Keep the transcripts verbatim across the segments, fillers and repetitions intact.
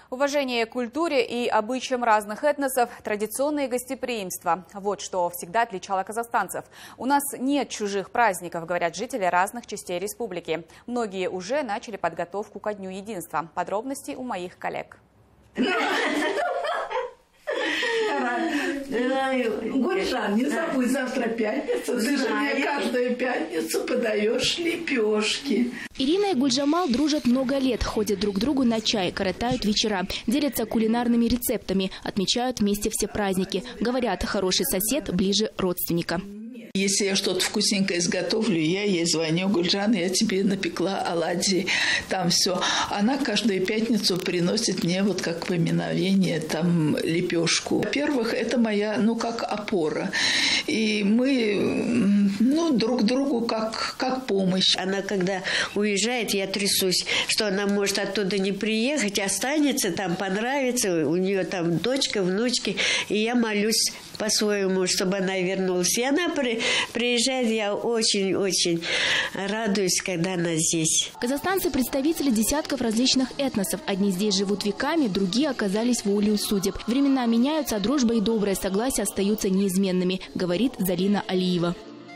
Уважение к культуре и обычаям разных этносов, традиционное гостеприимство – вот что всегда отличало казахстанцев. У нас нет чужих праздников, говорят жители разных частей республики. Многие уже начали подготовку ко Дню единства. Подробности у моих коллег. Гульжан, не забудь, завтра пятница. Ты же мне каждую пятницу подаешь лепешки. Ирина и Гульжамал дружат много лет, ходят друг к другу на чай, коротают вечера, делятся кулинарными рецептами, отмечают вместе все праздники. Говорят, хороший сосед ближе родственника. Если я что-то вкусненькое изготовлю, я ей звоню: Гульжан, я тебе напекла оладьи, там все. Она каждую пятницу приносит мне вот как поминовение там лепешку. Во-первых, это моя, ну, как опора. И мы, ну, друг другу как, как помощь. Она, когда уезжает, я трясусь, что она может оттуда не приехать, останется там, понравится, у нее там дочка, внучки. И я молюсь по-своему, чтобы она вернулась. И она при, приезжает, я очень-очень радуюсь, когда она здесь. Казахстанцы – представители десятков различных этносов. Одни здесь живут веками, другие оказались волею судеб. Времена меняются, а дружба и доброе согласие остаются неизменными, говорит Зарина Алиева.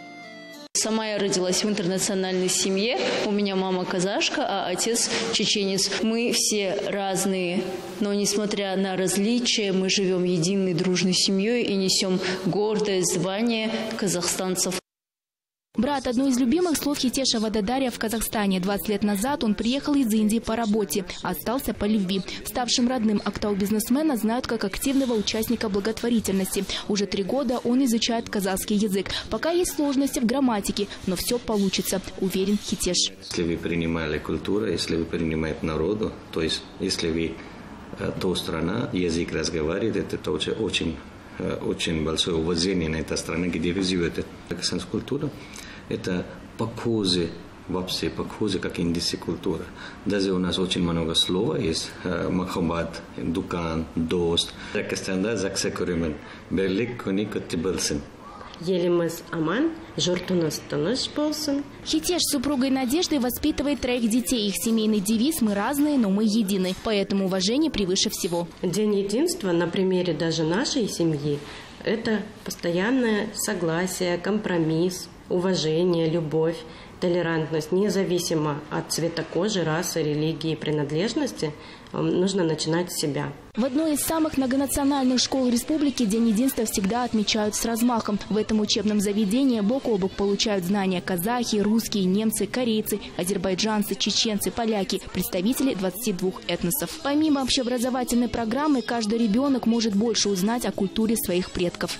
Сама я родилась в интернациональной семье. У меня мама казашка, а отец чеченец. Мы все разные, но несмотря на различия, мы живем единой дружной семьей и несем гордое звание казахстанцев. Брат – одно из любимых слов Хитеша Вададария в Казахстане. двадцать лет назад он приехал из Индии по работе, а остался по любви. Ставшим родным Актау-бизнесмена знают как активного участника благотворительности. Уже три года он изучает казахский язык. Пока есть сложности в грамматике, но все получится, уверен Хитеш. Если вы принимали культуру, если вы принимаете народу, то есть если вы то страна, язык разговаривает, это очень, очень, очень большое уважение на этой стране, где вы живете. Казахстанская культура – это похоже, вообще похоже, как индийская культура. Даже у нас очень много слов есть. Махаббат, дукан, дост. Казахстанда заксекуримен. Берлик коник оттибылсын. Еліміз аман, жұрт у нас тыныш болсын. Хитеш с супругой Надеждой воспитывает троих детей. Их семейный девиз «Мы разные, но мы едины». Поэтому уважение превыше всего. День единства на примере даже нашей семьи – это постоянное согласие, компромисс, уважение, любовь, толерантность. Независимо от цвета кожи, расы, религии, принадлежности, нужно начинать с себя. В одной из самых многонациональных школ республики День единства всегда отмечают с размахом. В этом учебном заведении бок о бок получают знания казахи, русские, немцы, корейцы, азербайджанцы, чеченцы, поляки, представители двадцати двух этносов. Помимо общеобразовательной программы, каждый ребенок может больше узнать о культуре своих предков.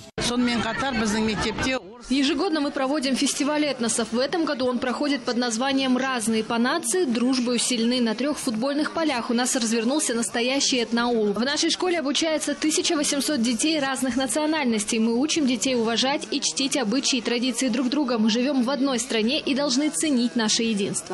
Ежегодно мы проводим фестиваль этносов. В этом году он проходит под названием «Разные по нации, дружбою сильны». На трех футбольных полях у нас развернулся настоящий этноаул. В нашей школе обучается тысяча восемьсот детей разных национальностей. Мы учим детей уважать и чтить обычаи и традиции друг друга. Мы живем в одной стране и должны ценить наше единство.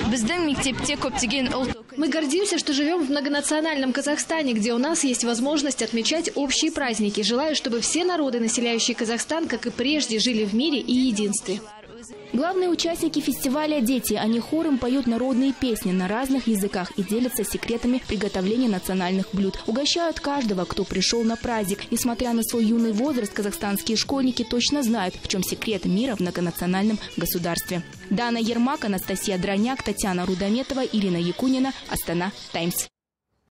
Мы гордимся, что живем в многонациональном Казахстане, где у нас есть возможность отмечать общие праздники. Желаю, чтобы все народы, населяющие Казахстан, как и прежде, жили в мире и единстве. Главные участники фестиваля – дети. Они хором поют народные песни на разных языках и делятся секретами приготовления национальных блюд. Угощают каждого, кто пришел на праздник. Несмотря на свой юный возраст, казахстанские школьники точно знают, в чем секрет мира в многонациональном государстве. Дана Ермак, Анастасия Дроняк, Татьяна Рудометова, Ирина Якунина, Астана Таймс.